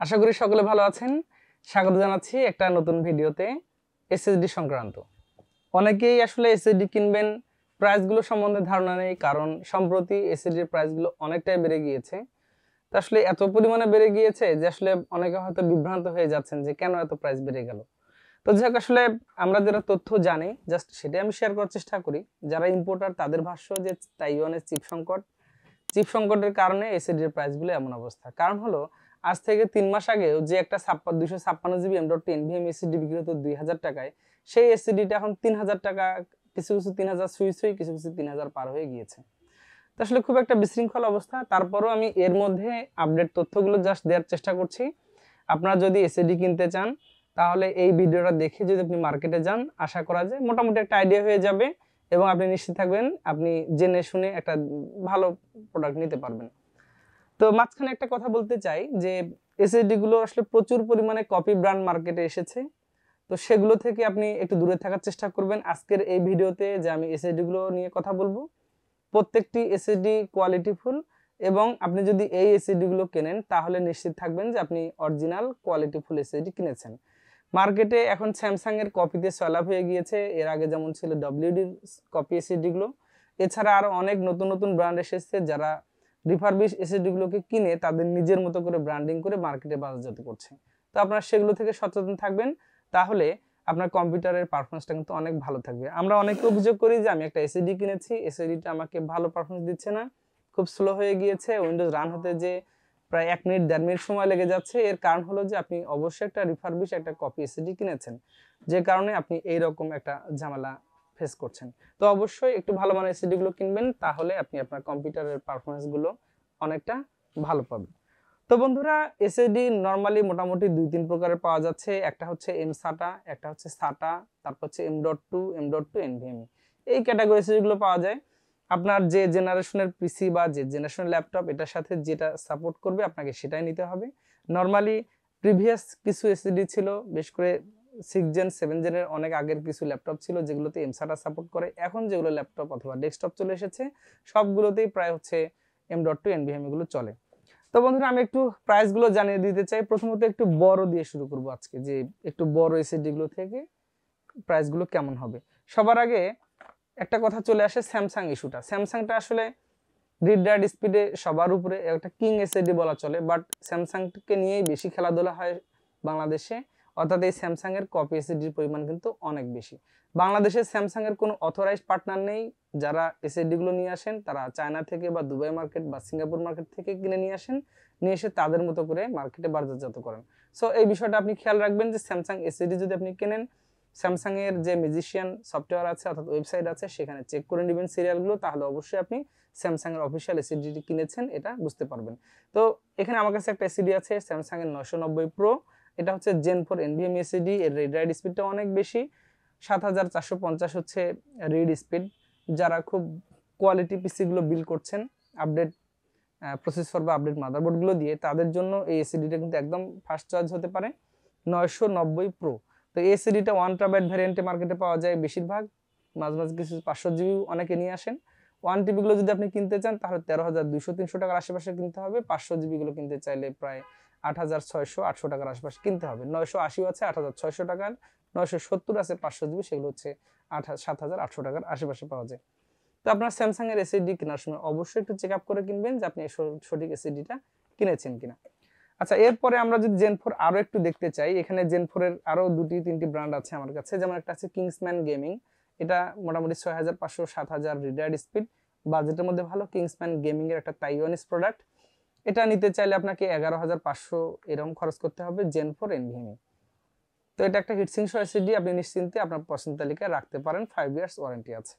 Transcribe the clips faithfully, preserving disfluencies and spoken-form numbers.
আশা করি সকলে ভালো আছেন। স্বাগত জানাচ্ছি একটা নতুন ভিডিওতে এসএসডি সংক্রান্ত। অনেকেই আসলে এসএসডি কিনবেন, প্রাইসগুলো সম্বন্ধে ধারণা নেই, কারণ সম্প্রতি এসএসডির প্রাইসগুলো অনেকটাই বেড়ে গিয়েছে। তো আসলে এত পরিমাণে বেড়ে গিয়েছে যে আসলে অনেকে হয়তো বিভ্রান্ত হয়ে যাচ্ছেন যে কেন এত প্রাইস বেড়ে গেল। তো যাক, আসলে আমরা যারা তথ্য জানি জাস্ট সেটাই আমি শেয়ার করার চেষ্টা করি। যারা ইম্পোর্টার তাদের ভাষ্য যে তাইওয়ানের চিপ সংকট চিপ সংকটের কারণে এসএসডির প্রাইসগুলো এমন অবস্থা। কারণ হলো আজ থেকে তিন মাস আগেও যে একটা ছাপ্পান্ন দুইশো ছাপ্পান্ন GB M dot NVM SSD বিক্রি হতো দুই হাজার টাকায়, সেই এসএসডিটা এখন তিন হাজার টাকা, কিছু কিছু তিন হাজার সুই সুই, কিছু কিছু তিন হাজার পার হয়ে গিয়েছে। তো আসলে খুব একটা বিশৃঙ্খল অবস্থা। তারপরও আমি এর মধ্যে আপডেট তথ্যগুলো জাস্ট দেওয়ার চেষ্টা করছি। আপনারা যদি এসএসডি কিনতে চান তাহলে এই ভিডিওটা দেখে যদি আপনি মার্কেটে যান, আশা করা যায় মোটামুটি একটা আইডিয়া হয়ে যাবে এবং আপনি নিশ্চিত থাকবেন আপনি জেনে শুনে একটা ভালো প্রোডাক্ট নিতে পারবেন। তো মাঝখানে একটা কথা বলতে চাই যে এসএসডি গুলো আসলে প্রচুর পরিমাণে কপি ব্র্যান্ড মার্কেটে এসেছে। তো সেগুলো থেকে আপনি একটু দূরে থাকার চেষ্টা করবেন। আজকের এই ভিডিওতে যে আমি এসএসডি গুলো নিয়ে কথা বলবো, প্রত্যেকটি এসএসডি কোয়ালিটিফুল, এবং আপনি যদি এই এসএসডি গুলো কেনেন তাহলে নিশ্চিত থাকবেন যে আপনি অরিজিনাল কোয়ালিটিফুল এসএসডি কিনেছেন। মার্কেটে এখন স্যামসাং এর কপিতে সয়লাভ হয়ে গিয়েছে। এর আগে যেমন ছিল ডব্লিউডির কপি এসএসডি গুলো, এছাড়া আরো অনেক নতুন নতুন ব্র্যান্ড এসেছে যারা রিফারবিশ এসএসডি গুলোকে কিনে তাদের নিজের মতো করে ব্র্যান্ডিং করে মার্কেটে বাজারজাত করছে। তো আপনারা সেগুলো থেকে সচেতন থাকবেন, তাহলে আপনার কম্পিউটারের পারফরমেন্সটা কিন্তু অনেক ভালো থাকবে। আমরা অনেকে অভিযোগ করি যে আমি একটা এসএসডি কিনেছি, এসএসডিটা আমাকে ভালো পারফরমেন্স দিচ্ছে না, খুব স্লো হয়ে গিয়েছে, উইন্ডোজ রান হতে যে প্রায় এক মিনিট দেড় মিনিট সময় লেগে যাচ্ছে। এর কারণ হলো যে আপনি অবশ্যই একটা রিফারবিশ একটা কপি এসএসডি কিনেছেন, যে কারণে আপনি এইরকম একটা ঝামেলা ফেস করছেন। তো অবশ্যই একটু ভালো মানের এসএসডি গুলো কিনবেন, তাহলে আপনি আপনার কম্পিউটারের পারফরমেন্স গুলো অনেকটা ভালো পাবেন। তো বন্ধুরা, এসএসডি নরমালি মোটামুটি দুই তিন প্রকারের পাওয়া যাচ্ছে। একটা হচ্ছে এম সাটা, একটা হচ্ছে সাটা, তারপর হচ্ছে M dot two M dot two NVMe, এই ক্যাটাগরি এসএসডি গুলো পাওয়া যায়। আপনার যে জেনারেশনের পিসি বা যে জেনারেশনের ল্যাপটপ এটার সাথে যেটা সাপোর্ট করবে আপনাকে সেটাই নিতে হবে। নরমালি প্রিভিয়াস কিছু এসএসডি ছিল, বেশ করে সিক্স জেন সেভেন জেনের অনেক আগের কিছু ল্যাপটপ ছিল যেগুলোতে এমসাটা সাপোর্ট করে। এখন যেগুলো ল্যাপটপ অথবা ডেস্কটপ চলে এসেছে সবগুলোতেই প্রায় হচ্ছে এম ডট টু এনভিএম এগুলো চলে। তো বন্ধুরা, আমি একটু প্রাইসগুলো জানিয়ে দিতে চাই। প্রথমত একটু বড় দিয়ে শুরু করব আজকে, যে একটু বড় এসএসডি গুলো থেকে প্রাইসগুলো কেমন হবে। সবার আগে একটা কথা চলে আসে স্যামসাং ইস্যুটা। স্যামসাংটা আসলে রিড রাইট স্পিডে সবার উপরে একটা কিং এসএসডি বলা চলে, বাট স্যামসাংকে নিয়েই বেশি খেলাধুলা হয় বাংলাদেশে। অর্থাৎ এই স্যামসাং এর কপি এসএসডির পরিমাণ কিন্তু অনেক বেশি। বাংলাদেশে স্যামসাং এর কোনো অথরাইজড পার্টনার নেই। যারা এসএসডি গুলো নিয়ে আসেন তারা চায়না থেকে বা দুবাই মার্কেট বা সিঙ্গাপুর মার্কেট থেকে কিনে নিয়ে আসেন, নিয়ে এসে তাদের মতো করে মার্কেটে বাজারজাত করেন। সো এই বিষয়টা আপনি খেয়াল রাখবেন যে স্যামসাং এসএসডি যদি আপনি কেনেন, স্যামসাং এর যে মিউজিশিয়ান সফটওয়্যার আছে অর্থাৎ ওয়েবসাইট আছে সেখানে চেক করে নেবেন সিরিয়ালগুলো, তাহলে অবশ্যই আপনি স্যামসাং এর অফিসিয়াল এসএসডি কিনেছেন এটা বুঝতে পারবেন। তো এখানে আমার কাছে একটা এসএসডি আছে স্যামসাং এর নয়শো নব্বই প্রো। এটা হচ্ছে জেন ফোর এনভিএমই এসএসডি। এর রিড রাইট স্পিডটা অনেক বেশি, সাত হাজার চারশো পঞ্চাশ হচ্ছে রিড স্পিড। যারা খুব কোয়ালিটি পিসিগুলো বিল্ড করছেন আপডেট প্রসেসর বা আপডেট মাদারবোর্ডগুলো দিয়ে, তাদের জন্য এই এসএসডিটা কিন্তু একদম ফাস্ট চার্জ হতে পারে। নয়শো নব্বই প্রো। তো এই এসএসডিটা ওয়ান টেরাবাইট ভ্যারিয়েন্টে মার্কেটে পাওয়া যায় বেশিরভাগ, মাঝে মাঝে কিছু পাঁচশো জিবি অনেকে নিয়ে আসেন। ওয়ান টিবিগুলো যদি আপনি কিনতে চান তাহলে তেরো হাজার দুইশো তিনশো টাকার আশেপাশে কিনতে হবে। পাঁচশো জিবিগুলো কিনতে চাইলে প্রায় আট হাজার ছয়শো আটশো টাকার আশেপাশে কিনতে হবে। নয়শো আশিও আছে আট হাজার ছয়শো টাকার, নয়শো সত্তর আছে পাঁচশো জিবি, সেগুলো হচ্ছে আট সাত হাজার আটশো টাকার আশেপাশে পাওয়া যায়। তো আপনার স্যামসাং এর এসএসডি কেনার সময় অবশ্যই একটু চেক আপ করে কিনবেন যে আপনি সঠিক এসএসডিটা কিনেছেন কিনা। আচ্ছা, এরপরে আমরা যদি জেন ফোর আরো একটু দেখতে চাই, এখানে জেন ফোর এর আরো দুটি তিনটি ব্র্যান্ড আছে আমার কাছে। যেমন একটা আছে কিংসম্যান গেমিং, এটা মোটামুটি ছয় হাজার পাঁচশো সাত হাজার রিড রাইট স্পিড, বাজেটের মধ্যে ভালো। কিংসম্যান গেমিং এর একটা তাইওয়ানিজ প্রোডাক্ট, এটা নিতে চাইলে আপনাকে এগারো হাজার পাঁচশো এরকম খরচ করতে হবে জেন ফোর এনভিএমই। তো এটা একটা হিটসিং সহ এসএসডি, আপনি নিশ্চিন্তে আপনার পছন্দ তালিকায় রাখতে পারেন, ফাইভ ইয়ার্স ওয়ারেন্টি আছে।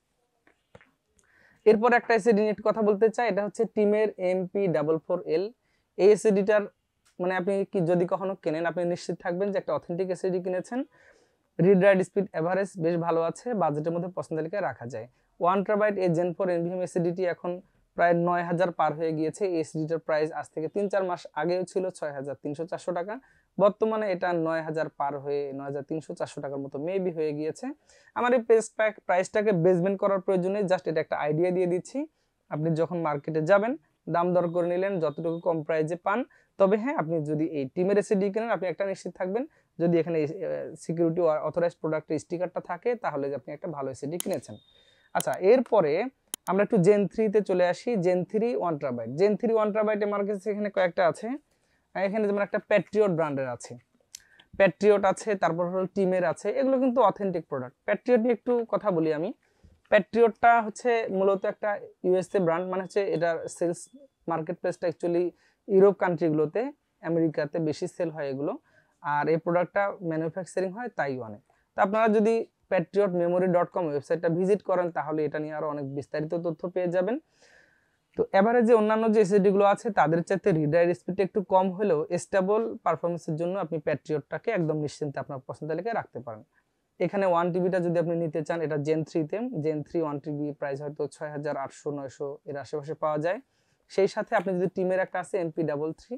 এরপর একটা এসএসডি নিয়ে কথা বলতে চাই, এটা হচ্ছে টিমের এমপি ডাবল ফোর এল। এই এসএসডিটার মানে আপনি কি যদি কখনো কেনেন আপনি নিশ্চিত থাকবেন যে একটা অথেন্টিক এসএসডি কিনেছেন। রিড রাইট স্পিড এভারেজ বেশ ভালো আছে, বাজেটের মধ্যে পছন্দ তালিকায় রাখা যায়। ওয়ান টেরাবাইট এই জেন ফোর এনভিএম এসএসডিটি এখন প্রায় নয় হাজার পার হয়ে গিয়েছে। এই এসএসডিটার প্রাইস আজ থেকে তিন চার মাস আগেও ছিল ছয় হাজার তিনশো চারশো টাকা, বর্তমানে এটা নয় হাজার পার হয়ে নয় হাজার তিনশো চারশো টাকার মতো মেবি হয়ে গিয়েছে। আমার এই প্রাইস প্যাক প্রাইসটাকে বেসমেন্ট করার প্রয়োজনে জাস্ট এটা একটা আইডিয়া দিয়ে দিচ্ছি। আপনি যখন মার্কেটে যাবেন দাম দর করে নিলেন, যতটুকু কম প্রাইসে পান তবে হ্যাঁ, আপনি যদি এই টিমের এসএসডি কেনেন আপনি একটা নিশ্চিত থাকবেন, যদি এখানে সিকিউরিটি অথরাইজড প্রোডাক্টের স্টিকারটা থাকে তাহলে আপনি একটা ভালো এসএসডি কিনেছেন। আচ্ছা, এরপরে আমরা একটু জেন থ্রিতে চলে আসি। Gen three one terabyte, gen three one terabyte আমার কাছে এখানে কয়েকটা আছে। এখানে যেমন একটা প্যাট্রিয়ট ব্র্যান্ডের আছে, প্যাট্রিয়ট আছে, তারপর হলো টিমের আছে, এগুলো কিন্তু অথেন্টিক প্রোডাক্ট। প্যাট্রিয়ট নিয়ে একটু কথা বলি আমি। প্যাট্রিয়টটা হচ্ছে মূলত একটা ইউএসএ ব্র্যান্ড, মানে হচ্ছে এটার সেলস মার্কেট প্লেসটা অ্যাকচুয়ালি ইউরোপ কান্ট্রিগুলোতে, আমেরিকাতে বেশি সেল হয় এগুলো, আর এই প্রোডাক্টটা ম্যানুফ্যাকচারিং হয় তাইওয়ানে। তো আপনারা যদি প্যাট্রিয়ট মেমোরি ডট কম ওয়েবসাইটটা ভিজিট করেন তাহলে এটা নিয়ে আরও অনেক বিস্তারিত তথ্য পেয়ে যাবেন। তো এবারে যে অন্যান্য যে এসএসডিগুলো আছে তাদের চাইতে রিডার স্পিডটা একটু কম হলেও স্টেবল পারফরমেন্সের জন্য আপনি প্যাট্রিয়টটাকে একদম নিশ্চিন্তে আপনার পছন্দ তালিকায় রাখতে পারেন। এখানে ওয়ান টিবিটা যদি আপনি নিতে চান, এটা জেন থ্রিতে, gen three one TB price হয়তো ছয় হাজার আটশো নয়শো এর আশেপাশে পাওয়া যায়। সেই সাথে আপনি যদি টিমের একটা আছে এমপি ডাবল থ্রি,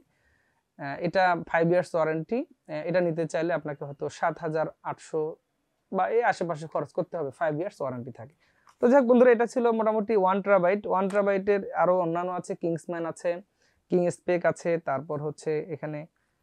এটা ফাইভ ইয়ার্স ওয়ারেন্টি, এটা নিতে চাইলে আপনাকে হয়তো সাত হাজার আটশো বা এই আশেপাশে খরচ করতে হবে, ফাইভ ইয়ার্স ওয়ারেন্টি থাকে। তো যাক বন্ধুরা, এটা ছিল মোটামুটি ওয়ান টেরাবাইট। ওয়ান টেরাবাইটের আরও অন্যান্য আছে, কিংসম্যান আছে, কিং স্পেক আছে, তারপর হচ্ছে এখানে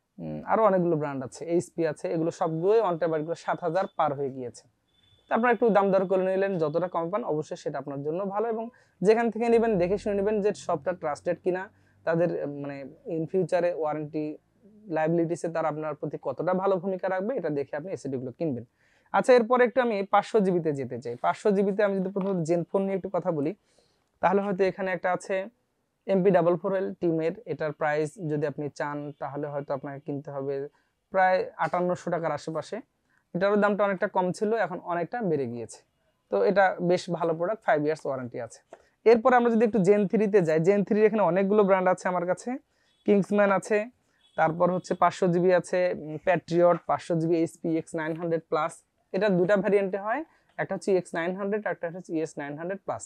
আরও অনেকগুলো ব্র্যান্ড আছে, এইচপি আছে, এগুলো সবগুলোই ওয়ান টেরাবাইটগুলো সাত হাজার পার হয়ে গিয়েছে। তো আপনারা একটু দাম দর করে নিলেন, যতটা কম পান অবশ্যই সেটা আপনার জন্য ভালো, এবং যেখান থেকে নেবেন দেখে শুনে নেবেন যে সবটা ট্রাস্টেড কিনা, তাদের মানে ইন ফিউচারে ওয়ারেন্টি লাইবিলিটিসে তারা আপনার প্রতি কতটা ভালো ভূমিকা রাখবে এটা দেখে আপনি এসএসডিগুলো কিনবেন। আচ্ছা, এরপরে একটু আমি পাঁচশো জিবিতে যেতে চাই। পাঁচশো জিবিতে আমি যদি প্রথমত জেন ফোন নিয়ে একটু কথা বলি, তাহলে হয়তো এখানে একটা আছে এমপি ডাবল ফোর এল টিমের, এটার প্রাইস যদি আপনি চান তাহলে হয়তো আপনাকে কিনতে হবে প্রায় আটান্নশো টাকার আশেপাশে। এটারও দামটা অনেকটা কম ছিল, এখন অনেকটা বেড়ে গিয়েছে। তো এটা বেশ ভালো প্রোডাক্ট, ফাইভ ইয়ার্স ওয়ারেন্টি আছে। এরপর আমরা যদি একটু জেন থ্রিতে যাই, জেন থ্রির এখানে অনেকগুলো ব্র্যান্ড আছে আমার কাছে। কিংসম্যান আছে, তারপর হচ্ছে পাঁচশো জিবি আছে প্যাট্রিয়ট, পাঁচশো GB HP X nine hundred plus, এটা দুটা ভ্যারিয়েন্টে হয়, একটা হচ্ছে এক্স নাইন হান্ড্রেড, একটা হচ্ছে ইএস নাইন হান্ড্রেড প্লাস।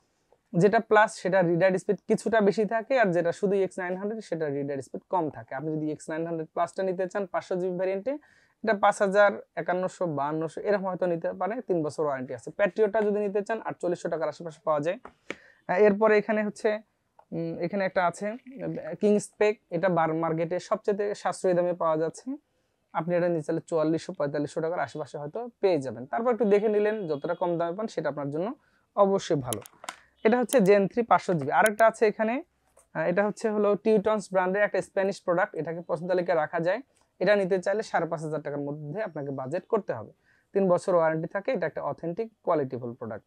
যেটা প্লাস সেটা রিডার স্পিড কিছুটা বেশি থাকে, আর যেটা শুধু এক্স নাইন হান্ড্রেড সেটা রিডার স্পিড কম থাকে। আপনি যদি এক্স নাইন হান্ড্রেড প্লাসটা নিতে চান পাঁচশো জিবি ভ্যারিয়েন্টে, এটা পাঁচ হাজার একান্নশো বাহান্নশো এরকম হয়তো নিতে পারে, তিন বছর ওয়ারেন্টি আছে। প্যাট্রিয়টটা যদি নিতে চান আটচল্লিশশো টাকার আশেপাশে পাওয়া যায়। এরপরে এখানে হচ্ছে এখানে একটা আছে কিং স্পেক, এটা বার মার্কেটে সবচেয়ে সাশ্রয়ী দামে পাওয়া যাচ্ছে। আপনি এটা নিতে চাইলে চুয়াল্লিশশো পঁয়তাল্লিশশো টাকার আশেপাশে হয়তো পেয়ে যাবেন। তারপর একটু দেখে নিলেন, যতটা কম দামে পান সেটা আপনার জন্য অবশ্যই ভালো। এটা হচ্ছে জেন থ্রি পাঁচশো জিবি। আরেকটা আছে এখানে, এটা হচ্ছে হলো টিউটনস ব্র্যান্ডের একটা স্প্যানিশ প্রোডাক্ট, এটাকে পছন্দ তালিকায় রাখা যায়। এটা নিতে চাইলে সাড়ে পাঁচ হাজার টাকার মধ্যে আপনাকে বাজেট করতে হবে, তিন বছর ওয়ারেন্টি থাকে, এটা একটা অথেন্টিক কোয়ালিটিফুল প্রোডাক্ট।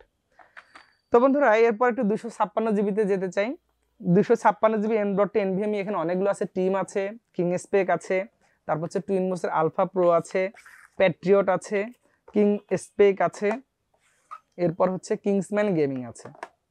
তো বন্ধুরা, এরপর একটু দুশো ছাপ্পান্ন জিবিতে যেতে চাই। দুশো ছাপ্পান্ন জিবি এম ডট এনভিএমই এখানে অনেকগুলো আছে, টিম আছে, কিং স্পেক আছে, তারপর হচ্ছে টুইন মোসের আলফা প্রো আছে, প্যাট্রিয়ট আছে, কিং স্পেক আছে, এরপর হচ্ছে কিংসম্যান গেমিং আছে,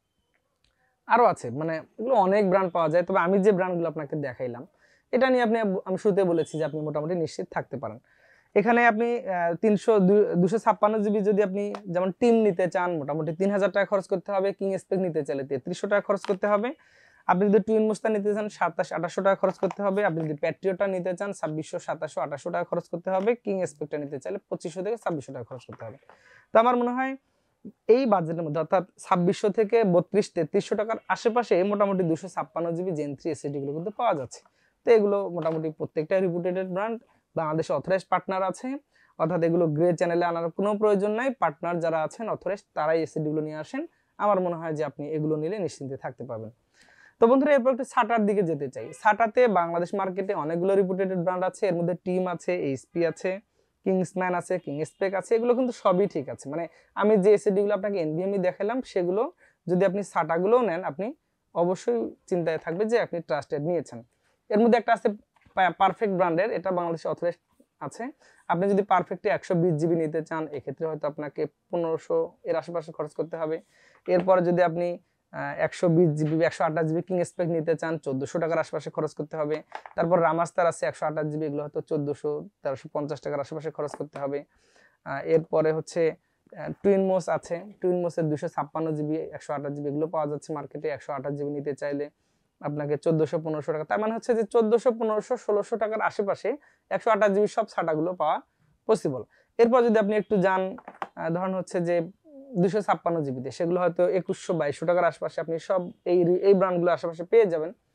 আরও আছে, মানে এগুলো অনেক ব্র্যান্ড পাওয়া যায়। তবে আমি যে ব্র্যান্ডগুলো আপনাকে দেখাইলাম এটা নিয়ে আপনি, আমি শুরুতে বলেছি যে আপনি মোটামুটি নিশ্চিত থাকতে পারেন। এখানে আপনি তিনশো দুশো ছাপ্পান্ন জিবি যদি আপনি যেমন টিম নিতে চান মোটামুটি তিন হাজার টাকা খরচ করতে হবে, কিং স্পেক নিতে চাইলে তেত্রিশশো টাকা খরচ করতে হবে, আপনি যদি টুইন মোস্তা নিতে চান সাতাশ আঠাশশো টাকা খরচ করতে হবে, আপনি যদি প্যাট্রিয়টটা নিতে চান ছাব্বিশশো সাতাশশো আঠাশশো টাকা খরচ করতে হবে, কিং স্পেকটা নিতে চাইলে পঁচিশশো থেকে ছাব্বিশশো টাকা খরচ করতে হবে। তো আমার মনে হয় এই বাজেটের মধ্যে অর্থাৎ ছাব্বিশশো থেকে বত্রিশ তেত্রিশশো টাকার আশেপাশে মোটামুটি দুশো ছাপ্পান্ন জিবি জেন থ্রি এসএসডিগুলো কিন্তু পাওয়া যাচ্ছে। তো এগুলো মোটামুটি প্রত্যেকটা রিপুটেড ব্র্যান্ড, বাংলাদেশে অথরাইজড পার্টনার আছে, অর্থাৎ এগুলো গ্রে চ্যানেলে আনার কোনো প্রয়োজন নাই। পার্টনার যারা আছেন অথরাইজড তারাই এসএসডিগুলো নিয়ে আসেন। আমার মনে হয় যে আপনি এগুলো নিলে নিশ্চিন্তে থাকতে পারবেন। তো বন্ধুরা, এরপর একটু সাটার দিকে যেতে চাই। সাটাতে বাংলাদেশ মার্কেটে অনেকগুলো রিপুটেড ব্র্যান্ড আছে, এর মধ্যে টিম আছে, এইচপি আছে, কিংসম্যান আছে, কিং স্পেক আছে, এগুলো কিন্তু সবই ঠিক আছে। মানে আমি যে এসএসডিগুলো আপনাকে এনভিএমই দেখালাম সেগুলো যদি আপনি সাটাগুলোও নেন আপনি অবশ্যই চিন্তায় থাকবে যে আপনি ট্রাস্টেড নিয়েছেন। এর মধ্যে একটা আছে পারফেক্ট ব্র্যান্ডের, এটা বাংলাদেশে অথরাইজড আছে। আপনি যদি পারফেক্টে একশো বিশ জিবি নিতে চান এক্ষেত্রে হয়তো আপনাকে পনেরোশো এর আশেপাশে খরচ করতে হবে। এরপরে যদি আপনি একশো বিশ জিবি একশো আঠাশ জিবি কিং স্পেক নিতে চান চোদ্দশো টাকার আশেপাশে খরচ করতে হবে। তারপর রামাস্তার আছে একশো আঠাশ জিবি, এগুলো হয়তো চোদ্দশো তেরোশো পঞ্চাশ টাকার আশেপাশে খরচ করতে হবে। এরপরে হচ্ছে টুইন মোস আছে, টুইন মোসের দুশো ছাপ্পান্ন জিবি একশো আঠাশ জিবি এগুলো পাওয়া যাচ্ছে মার্কেটে। একশো আঠাশ জিবি নিতে চাইলে আপনাকে চোদ্দশো পনেরোশো টাকা, তার মানে হচ্ছে যে চোদ্দশো পনেরোশো ষোলোশো টাকার আশেপাশে একশো আঠাশ জিবি সব সাটাগুলো পাওয়া পসিবল। এরপর যদি আপনি একটু যান ধরেন হচ্ছে যে দুশো ছাপ্পান্ন জিবিতে, সেগুলো হয়তো একুশশো বাইশশো টাকার আশেপাশে আপনি সব এই এই ব্র্যান্ডগুলো আশেপাশে পেয়ে যাবেন।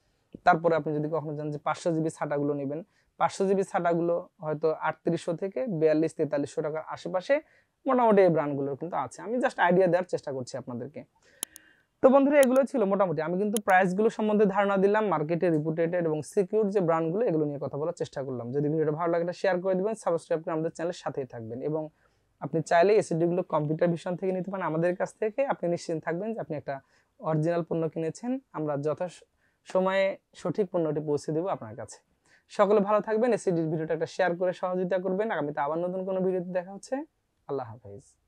তারপরে আপনি যদি কখনো জানেন যে পাঁচশো জিবি সাটাগুলো নেবেন, পাঁচশো জিবি সাটাগুলো হয়তো আটত্রিশশো থেকে বিয়াল্লিশ তেতাল্লিশশো টাকার আশেপাশে মোটামুটি এই ব্র্যান্ডগুলোর কিন্তু আছে। আমি জাস্ট আইডিয়া দেওয়ার চেষ্টা করছি আপনাদেরকে। তো বন্ধুরা এগুলো ছিল মোটামুটি, আমি কিন্তু প্রাইসগুলো সম্বন্ধে ধারণা দিলাম, মার্কেটে রিপুটেটেড এবং সিকিউর যে ব্র্যান্ডগুলো এগুলো নিয়ে কথা বলার চেষ্টা করলাম। যদি ভিডিওটা ভালো লাগে শেয়ার করে দিবেন, সাবস্ক্রাইব করে আমাদের চ্যানেলের সাথেই থাকবেন এবং আপনি চাইলে এসএসডিগুলো কম্পিউটার ভিশন থেকে নিতে পারেন আমাদের কাছ থেকে। আপনি নিশ্চিন্ত থাকবেন যে আপনি একটা অরিজিনাল পণ্য কিনেছেন, আমরা যথা সময়ে সঠিক পণ্যটি পৌঁছে দেবো আপনার কাছে। সকলে ভালো থাকবেন, এসএসডির ভিডিওটা একটা শেয়ার করে সহযোগিতা করবেন। আগামীতে আবার নতুন কোনো ভিডিওতে দেখা হচ্ছে। আল্লাহ হাফেজ।